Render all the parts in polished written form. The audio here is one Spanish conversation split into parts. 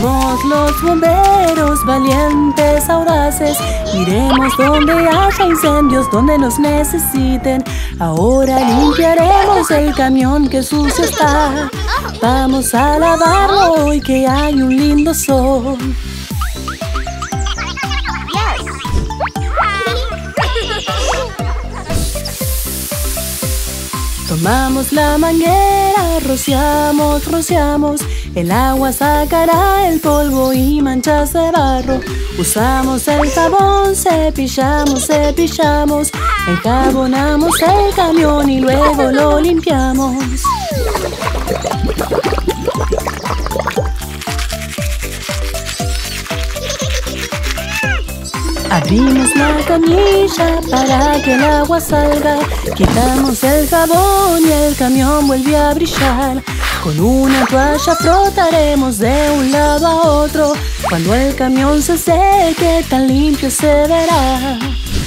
Somos los bomberos, valientes, audaces. Iremos donde haya incendios, donde nos necesiten. Ahora limpiaremos el camión que sucio está. Vamos a lavarlo hoy que hay un lindo sol. Tomamos la manguera, rociamos, rociamos. El agua sacará el polvo y manchas de barro. Usamos el jabón, cepillamos, cepillamos. Enjabonamos el camión y luego lo limpiamos. Abrimos la canilla para que el agua salga. Quitamos el jabón y el camión vuelve a brillar. Con una toalla frotaremos de un lado a otro. Cuando el camión se seque, tan limpio se verá.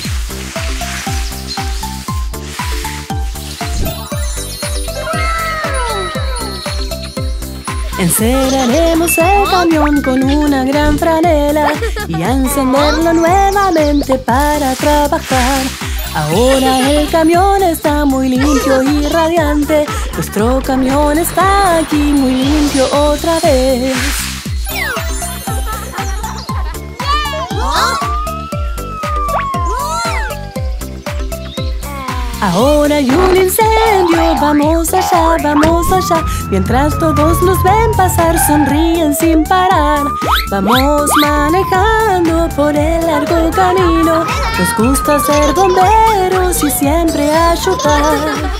Encerraremos el camión con una gran franela y a encenderlo nuevamente para trabajar. Ahora el camión está muy limpio y radiante. Nuestro camión está aquí muy limpio otra vez. Ahora hay un incendio, vamos allá. Mientras todos nos ven pasar, sonríen sin parar. Vamos manejando por el largo camino. Nos gusta ser bomberos y siempre ayudar.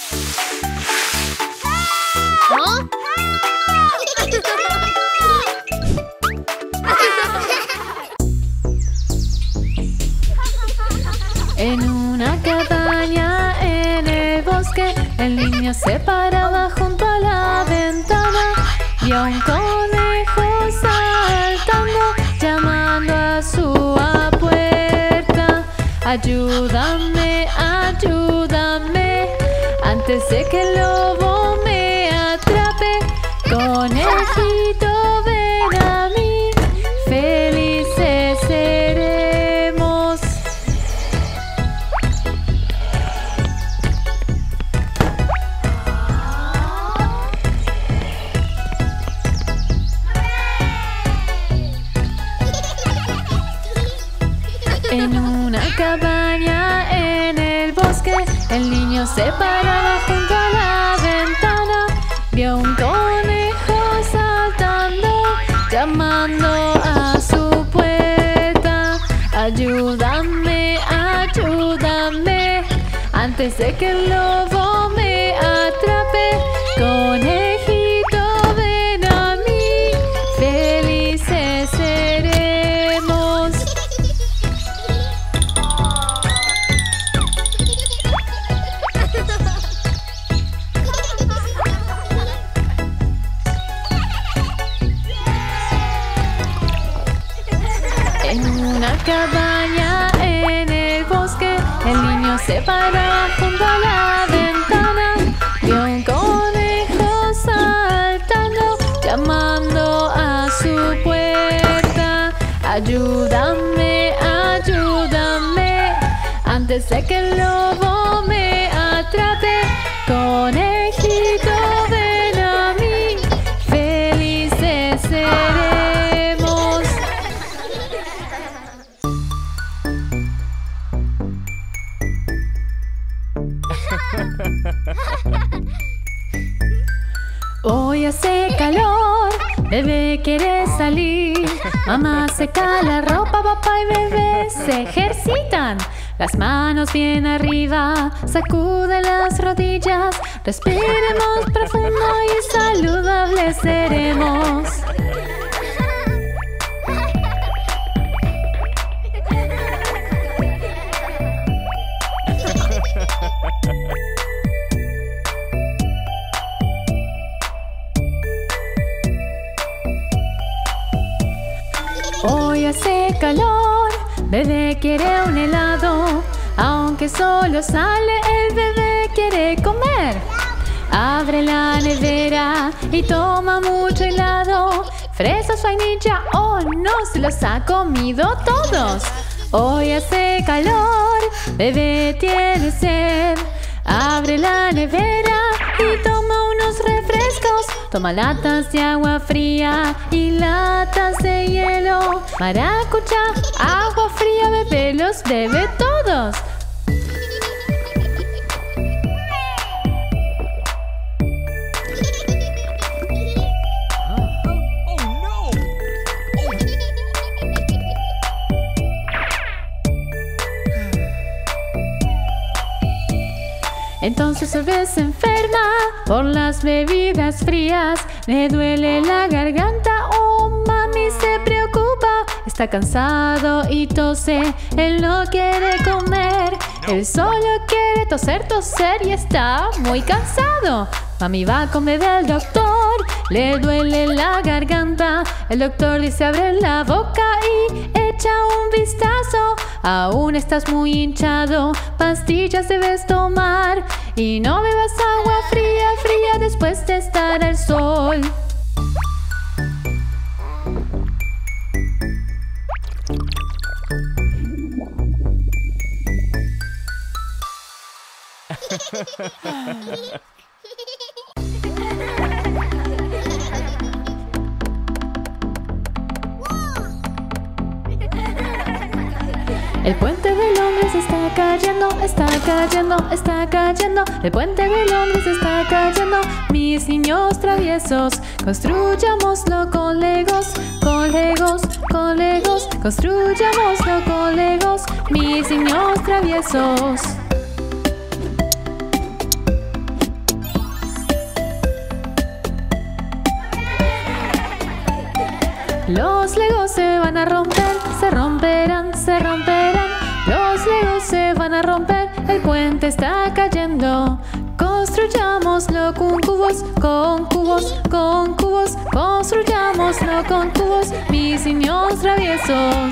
En una cabaña en el bosque, el niño se paraba junto a la ventana. Y a un conejo saltando, llamando a su puerta. Ayúdame, ayúdame, antes de que el lobo me atrape. Conejito, ven a mí, felices seremos. En una cabaña en el bosque, el niño se paraba junto a la ventana. Vio un conejo saltando, llamando a su puerta. Ayúdame, ayúdame, antes de que el lobo me atrape. Conejito, ven a mí, felices seremos. En una cabaña en el bosque, el niño se paraba junto a la ventana. Vio un conejo saltando, llamando a su puerta. Ayúdame, ayúdame, antes de que el lobo me atrape. Conejito, ven a mí, felices seremos. Hoy hace calor, bebé quiere salir. Mamá seca la ropa, papá y bebé se ejercitan. Las manos bien arriba, sacude las rodillas. Respiremos profundo y saludables seremos. Hoy hace calor, bebé quiere un helado. Aunque solo sale, el bebé quiere comer. Abre la nevera y toma mucho helado. Fresas, vainilla, oh no, se los ha comido todos. Hoy hace calor, bebé tiene sed. Abre la nevera y toma unos refrescos. Toma latas de agua fría y latas de hielo. Maracucha, agua fría, bebé los bebe todos. Entonces el bebé se enferma por las bebidas frías. Le duele la garganta, oh mami se preocupa. Está cansado y tose, él no quiere comer. Él solo quiere toser, toser y está muy cansado. Mami va con bebé al doctor, le duele la garganta. El doctor dice abre la boca y echa un vistazo. Aún estás muy hinchado, pastillas debes tomar. Y no bebas agua fría, fría después de estar al sol. El puente de Londres está cayendo, está cayendo, está cayendo. El puente de Londres está cayendo. Mis niños traviesos, construyámoslo con legos, con legos, con legos. Construyámoslo con legos, mis niños traviesos. Los legos se van a romper, se romperán, se romperán. Los legos se van a romper, el puente está cayendo. Construyámoslo con cubos, con cubos, con cubos. Construyámoslo con cubos, mis niños traviesos.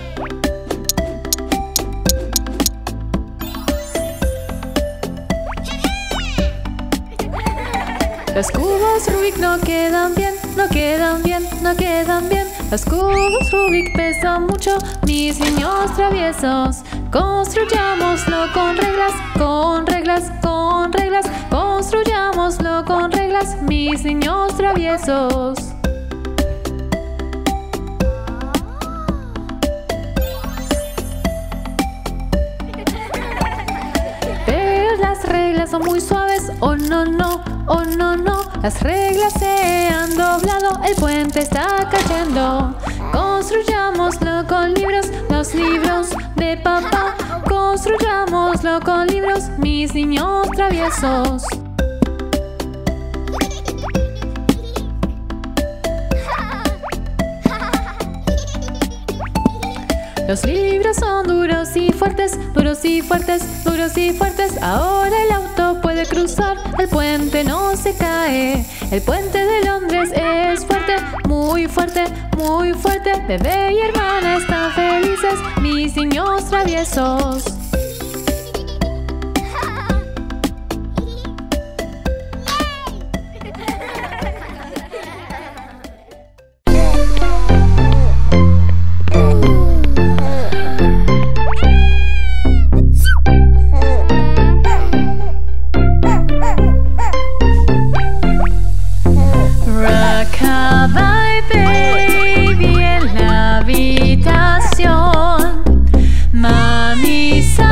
Los cubos Rubik no quedan bien, no quedan bien, no quedan bien. Los cubos Rubik pesan mucho, mis niños traviesos. Construyámoslo con reglas, con reglas, con reglas. Construyámoslo con reglas, mis niños traviesos. Pero las reglas son muy suaves, oh no, no. Oh no, no, las reglas se han doblado, el puente está cayendo. Construyámoslo con libros, los libros de papá. Construyámoslo con libros, mis niños traviesos. Los libros son duros y fuertes, duros y fuertes, duros y fuertes. Ahora el auto puede cruzar, el puente no se cae. El puente de Londres es fuerte, muy fuerte, muy fuerte. Bebé y hermana están felices, mis niños traviesos. Mami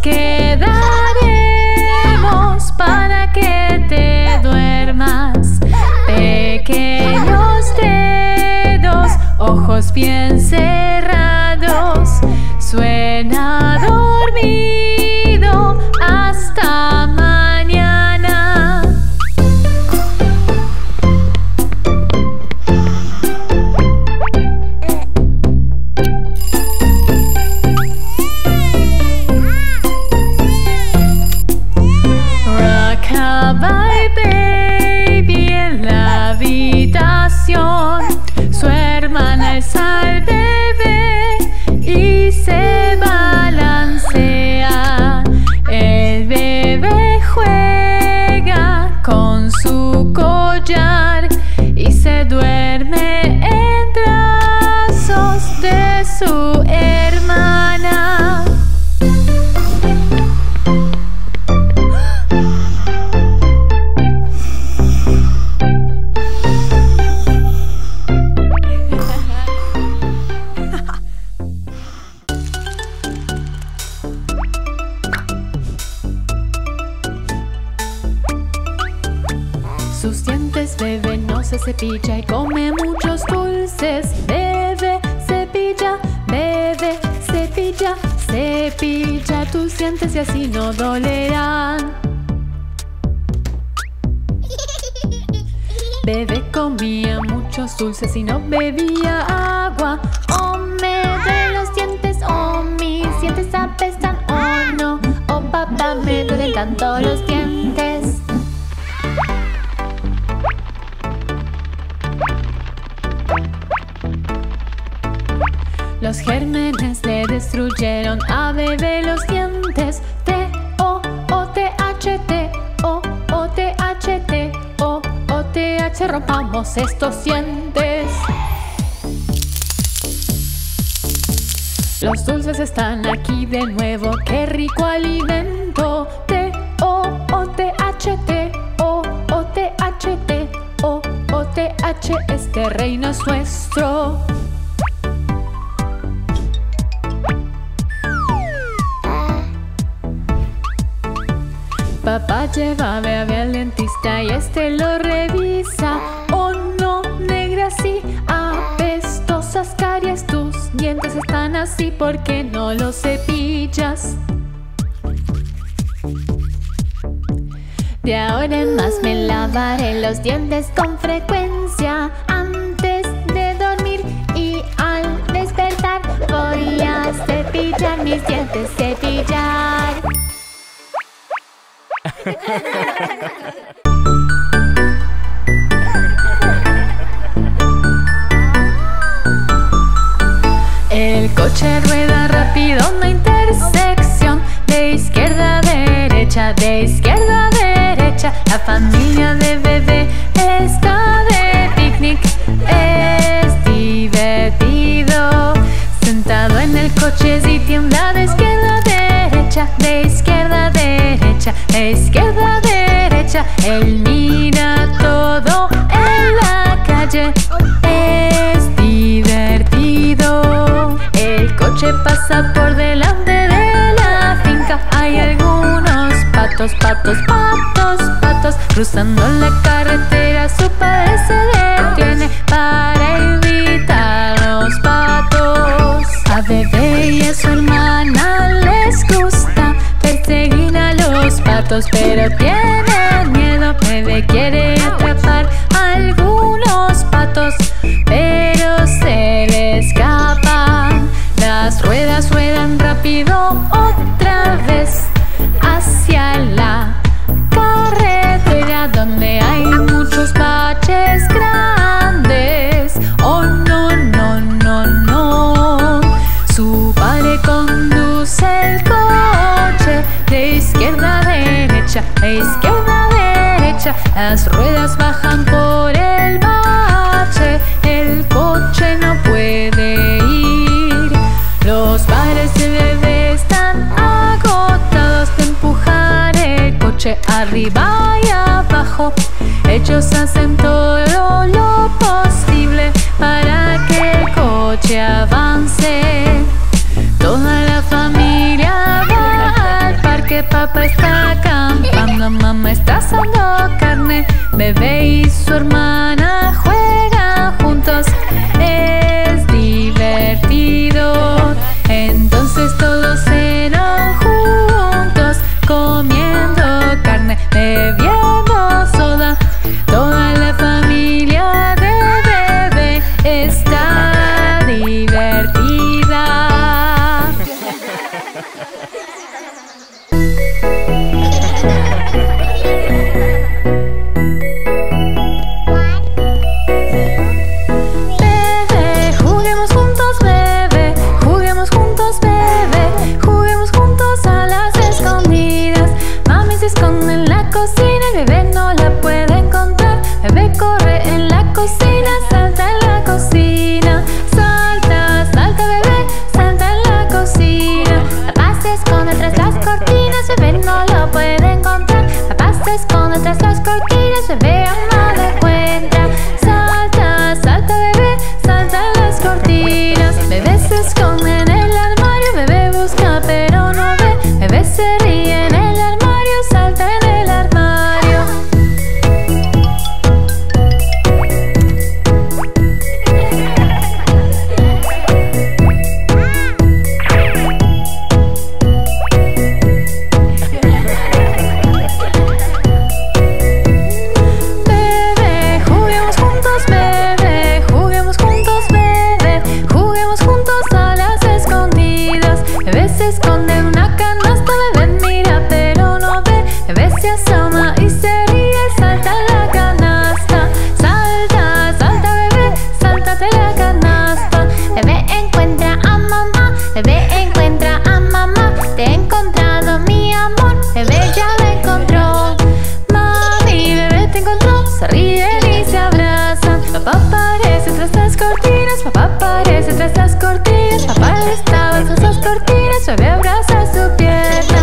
quedaremos para que te duermas. Pequeños dedos, ojos bien cerrados, suena dormido hasta mañana. Rockabye baby en la habitación, su hermana alza al bebé y se balancea. El bebé juega con su collar y se duerme en brazos de su hermana. Sus dientes bebé no se cepilla y come muchos dulces. Bebe, cepilla, bebe, cepilla, cepilla tus dientes y así no dolerán. Bebé comía muchos dulces y no bebía agua. Oh, me duelen los dientes, oh, mis dientes apestan, oh no. Oh, papá, me duelen tanto los dientes. Los gérmenes le destruyeron a bebé los dientes. T-O-O-T-H-T, O-O-T-H-T, O-O-T-H, rompamos estos dientes. Los dulces están aquí de nuevo, qué rico alimento. T-O-O-T-H-T, O-O-T-H-T, O-O-T-H, este reino es nuestro. Papá lleva a bebé al dentista y este lo revisa. Oh no, negra, sí, apestosas caries, tus dientes están así porque no los cepillas. De ahora en más me lavaré los dientes con frecuencia. Antes de dormir y al despertar voy a cepillar mis dientes, cepillar. El coche rueda rápido en una intersección, de izquierda a derecha, de izquierda a derecha. La familia de bebé está de picnic, es divertido. Sentado en el coche y tiembla de izquierda a derecha, de izquierda a derecha, de izquierda a derecha. Él mira todo en la calle, es divertido. El coche pasa por delante de la finca. Hay algunos patos, patos, patos, patos cruzando la carretera. Su padre se detiene para invitar a los patos. A bebé y a su hermana les gusta perseguir a los patos, pero tienen miedo. Bebé quiere atrapar a algunos patos, pero se le escapan. Las ruedas ruedan rápido otra vez hacia la carretera donde hay muchos baches grandes. Oh no, no, no, no. Su padre conduce el coche de izquierda a derecha, de izquierda a derecha. Las ruedas bajan por el bache, el coche no puede ir. Los padres de bebé están agotados de empujar el coche arriba y abajo. Ellos hacen todo lo posible para que el coche avance. Toda la familia va al papá está acampando, mamá está asando carne. Bebé y su hermana juegan juntos, es divertido. Entonces todos cenan juntos, comiendo carne, bebiendo soda. Toda la familia de Bebé está divertida. Bebé abraza su pierna.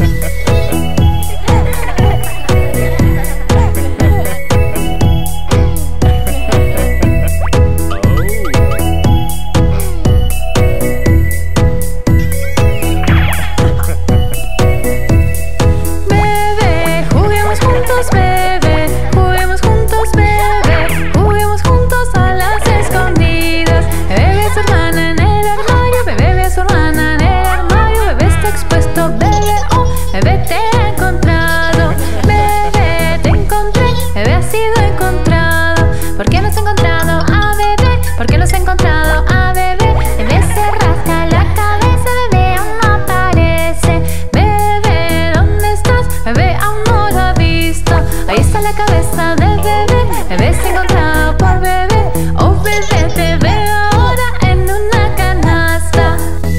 Bebé, juguemos juntos, bebé. Juguemos juntos, bebé. Juguemos juntos a las escondidas. Bebé ve a su hermana en el armario. Bebé ve a su hermana en el armario. Bebé está expuesto, bebé, oh, bebé te he encontrado. Bebé, te encontré, bebé ha sido encontrado. ¿Por qué no has encontrado a bebé? ¿Por qué no has encontrado a bebé? Bebé se rasca la cabeza, bebé aún no aparece. Bebé, ¿dónde estás? Bebé aún no lo ha visto. Ahí está la cabeza del bebé. Bebé se ha encontrado por bebé. Oh, bebé, te veo ahora en una canasta.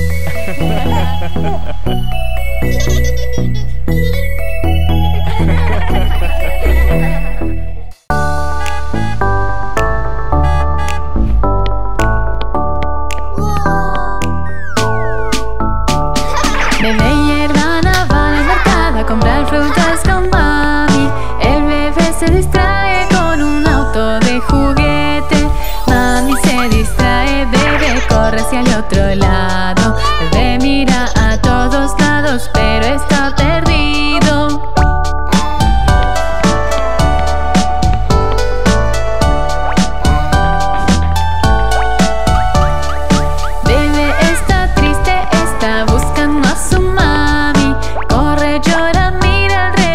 Bebé y hermana van al mercado a comprar frutas con mami. El bebé se distrae con un auto de juguete. Mami se distrae, bebé corre hacia el otro lado. Bebé mira a todos lados, pero está perdido. Bebé está triste, está buscando a su mami. Corre, llora, mira alrededor.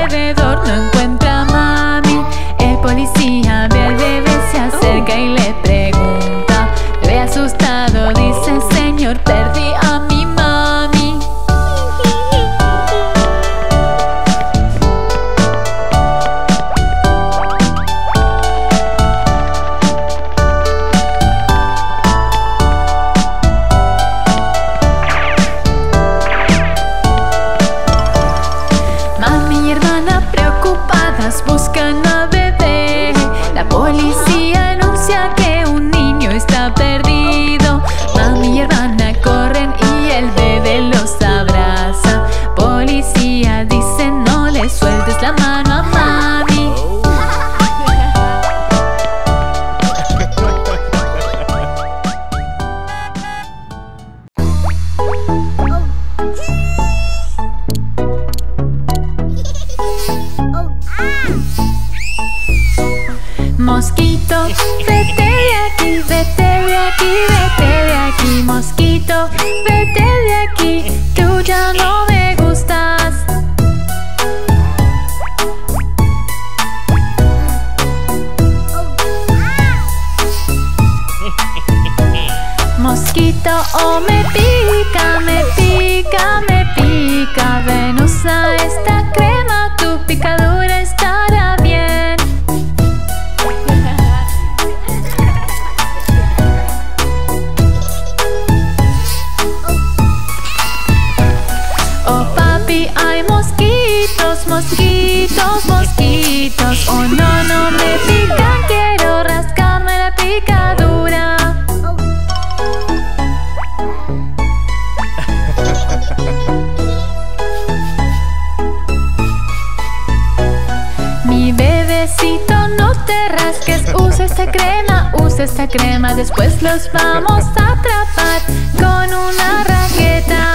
ya no me gustas. Mosquito, oh me pica, me pica, me pica. Ven, usa esta crema, tu picadura estará bien. Oh papi, hay mosquitos, mosquitos, mosquitos. Oh no, no me pican, quiero rascarme la picadura. Mi bebecito, no te rasques, usa esta crema, después los vamos a atrapar con una raqueta.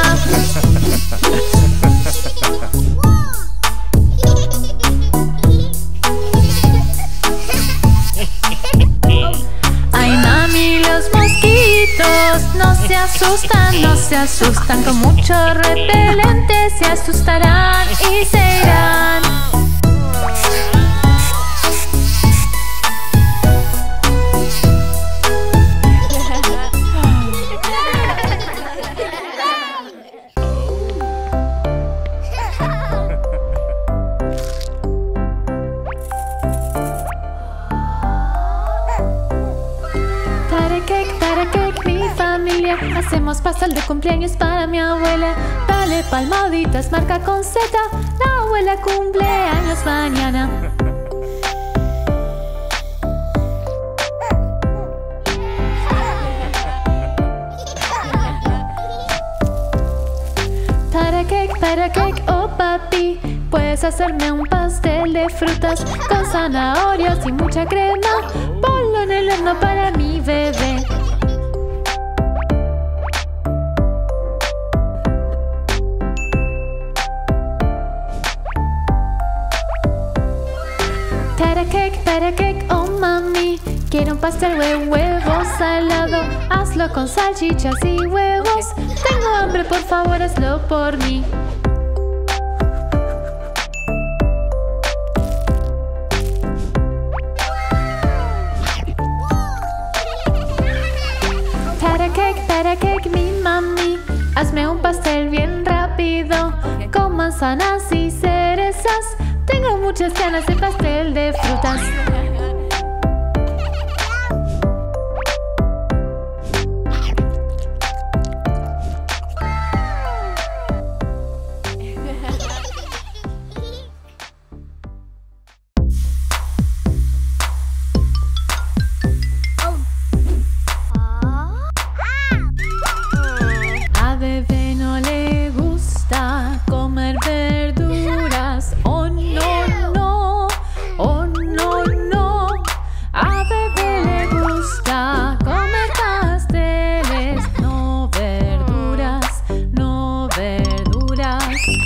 Ay mami, los mosquitos no se asustan, no se asustan, con mucho repelente se asustarán y se irán. Tarekek, mi familia, hacemos pastel de cumpleaños para mi abuela. Dale palmaditas, marca con Z, la abuela cumple años mañana. Tarekek, oh papi, puedes hacerme un pastel de frutas con zanahorias y mucha crema. Ponlo en el horno para mi bebé. Tarekek, oh mami, quiero un pastel de huevo salado. Hazlo con salchichas y huevos. Tengo hambre, por favor, hazlo por mí. Tarekek, mi mami, hazme un pastel bien rápido con manzanas y cerezas. Tengo muchas ganas de pastel de frutas. A bebé no le gusta comer verduras. Oh no, no, oh no, no. A bebé le gusta comer pasteles. No verduras, no verduras.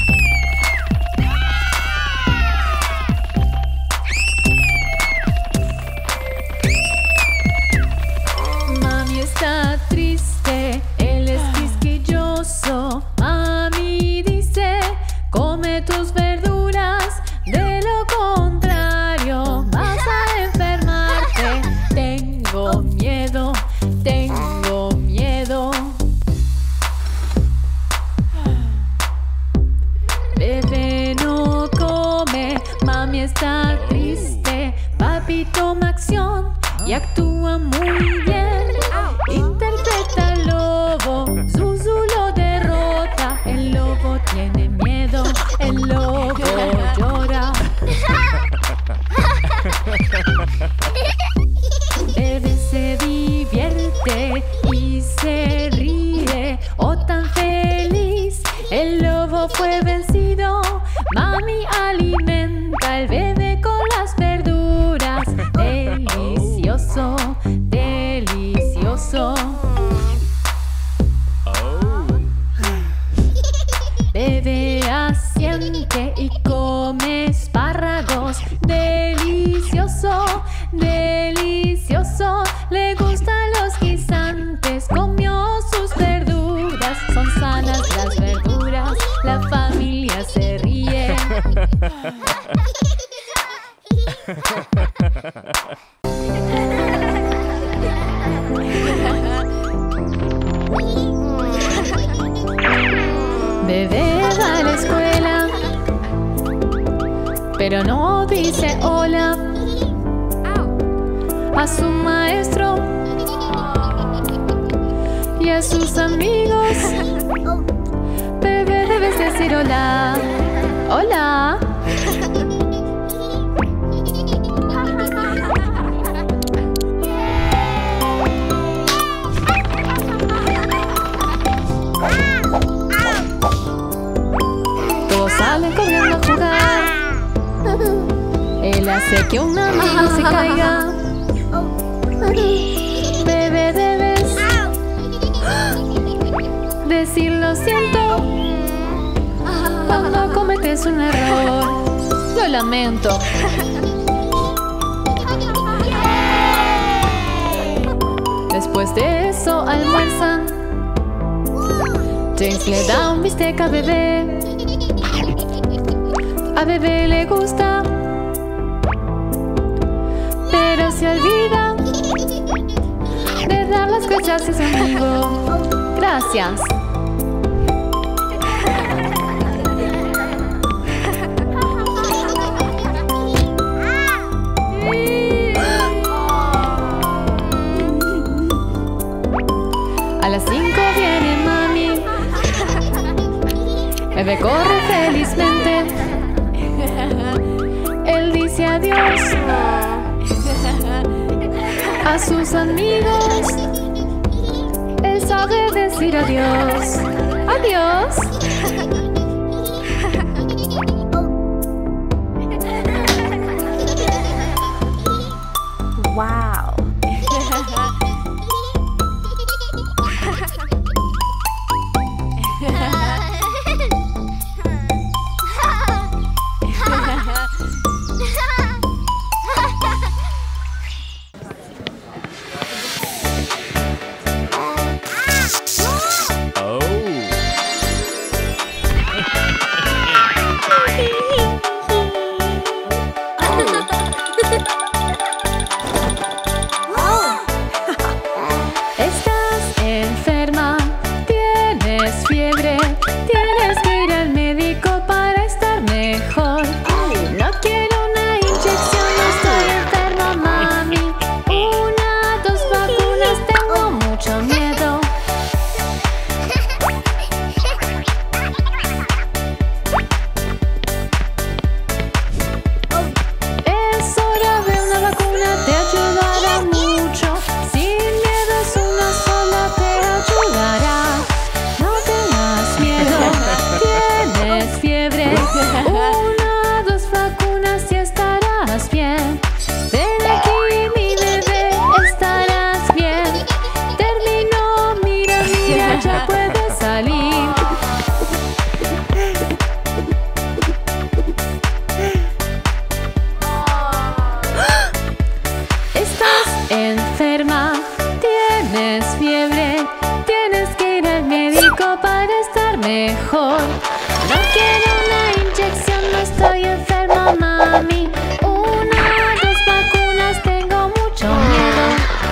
Mami está triste, él es quisquilloso. Mami dice, come tus verduras, de lo contrario vas a enfermarte. Tengo miedo, tengo miedo. Bebé no come, mami está triste. Papi toma acción y actúa muy bien. Interpreta al lobo, Zuzu lo derrota. El lobo tiene miedo, el lobo llora. Bebé se divierte y se ríe, oh tan feliz. El lobo fue vencido. Mami alimenta al bebé con las verduras. Delicioso, delicioso. Bebé asiente y come espárragos. Delicioso, delicioso. Le gustan los guisantes, comió sus verduras. Son sanas las verduras. se ríe. Bebé va a la escuela, pero no dice hola a su maestro y a sus amigos. Bebé, debes decir hola. Hola. Todos salen corriendo a jugar. Él hace que un amigo se caiga. Bebé, debes decir lo siento cuando cometes un error. Lo lamento. Después de eso almuerzan. James le da un bistec a Bebé. A Bebé le gusta, pero se olvida de dar las gracias a su amigo. Gracias. A las 5 viene mami. Bebé corre felizmente. Él dice adiós a sus amigos. Él sabe decir adiós. Adiós. Wow. mejor. No quiero una inyección, no estoy enferma, mami. Una, dos vacunas, tengo mucho miedo.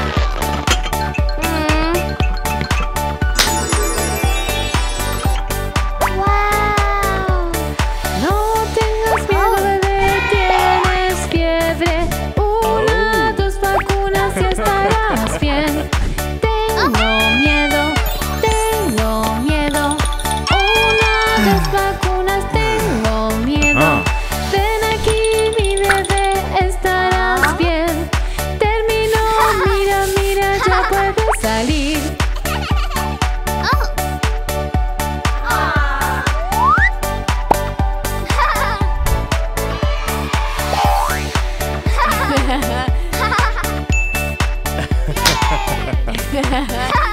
Wow. No tengas miedo, bebé, tienes fiebre. Una, dos vacunas y estarás bien. Tengo miedo, tengo miedo. Una, dos vacunas, tengo miedo. Ven aquí, mi bebé, estarás bien. Terminó, mira, mira, ya puedes salir. Ha ha ha!